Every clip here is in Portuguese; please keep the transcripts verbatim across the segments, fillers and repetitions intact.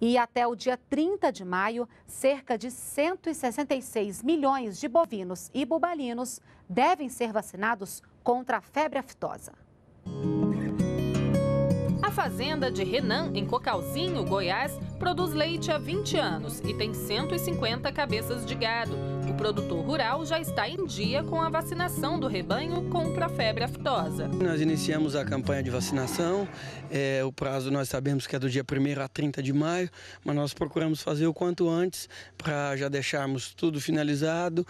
E até o dia trinta de maio, cerca de cento e sessenta e seis milhões de bovinos e bubalinos devem ser vacinados contra a febre aftosa. A fazenda de Renan, em Cocalzinho, Goiás, produz leite há vinte anos e tem cento e cinquenta cabeças de gado. O produtor rural já está em dia com a vacinação do rebanho contra a febre aftosa. Nós iniciamos a campanha de vacinação, é, o prazo nós sabemos que é do dia primeiro a trinta de maio, mas nós procuramos fazer o quanto antes para já deixarmos tudo finalizado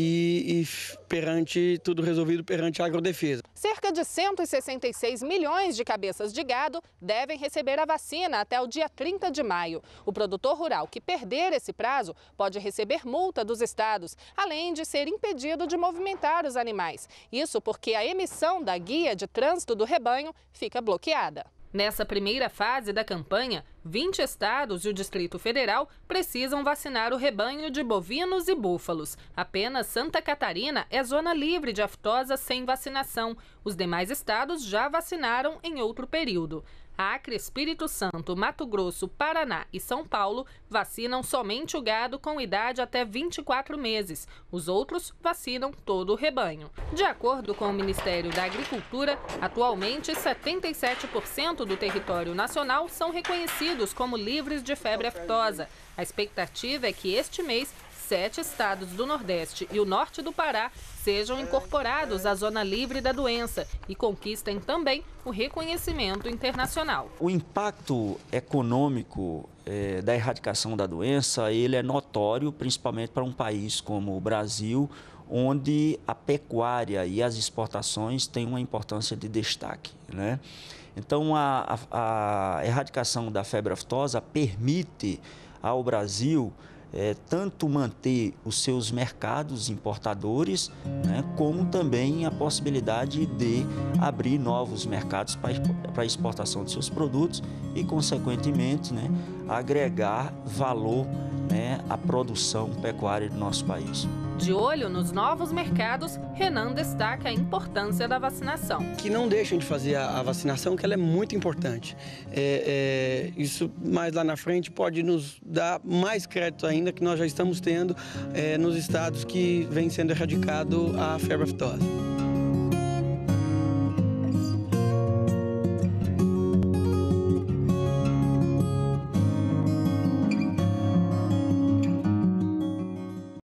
e, e perante tudo resolvido perante a agrodefesa. Cerca de cento e sessenta e seis milhões de cabeças de gado devem receber a vacina até o dia trinta de maio. O produtor rural que perder esse prazo pode receber multa dos estados, além de ser impedido de movimentar os animais. Isso porque a emissão da guia de trânsito do rebanho fica bloqueada. Nessa primeira fase da campanha, vinte estados e o Distrito Federal precisam vacinar o rebanho de bovinos e búfalos. Apenas Santa Catarina é zona livre de aftosa sem vacinação. Os demais estados já vacinaram em outro período. Acre, Espírito Santo, Mato Grosso, Paraná e São Paulo vacinam somente o gado com idade até vinte e quatro meses. Os outros vacinam todo o rebanho. De acordo com o Ministério da Agricultura, atualmente setenta e sete por cento do território nacional são reconhecidos como livres de febre aftosa. A expectativa é que este mês sete estados do Nordeste e o norte do Pará sejam incorporados à zona livre da doença e conquistem também o reconhecimento internacional. O impacto econômico eh, da erradicação da doença, ele é notório, principalmente para um país como o Brasil, onde a pecuária e as exportações têm uma importância de destaque, né? Então, a, a, a erradicação da febre aftosa permite ao Brasil É, tanto manter os seus mercados importadores, né, como também a possibilidade de abrir novos mercados para a exportação de seus produtos e, consequentemente, né, agregar valor, né, à produção pecuária do nosso país. De olho nos novos mercados, Renan destaca a importância da vacinação. Que não deixem de fazer a, a vacinação, que ela é muito importante. É, é, isso mais lá na frente pode nos dar mais crédito ainda que nós já estamos tendo é, nos estados que vem sendo erradicado a febre aftosa.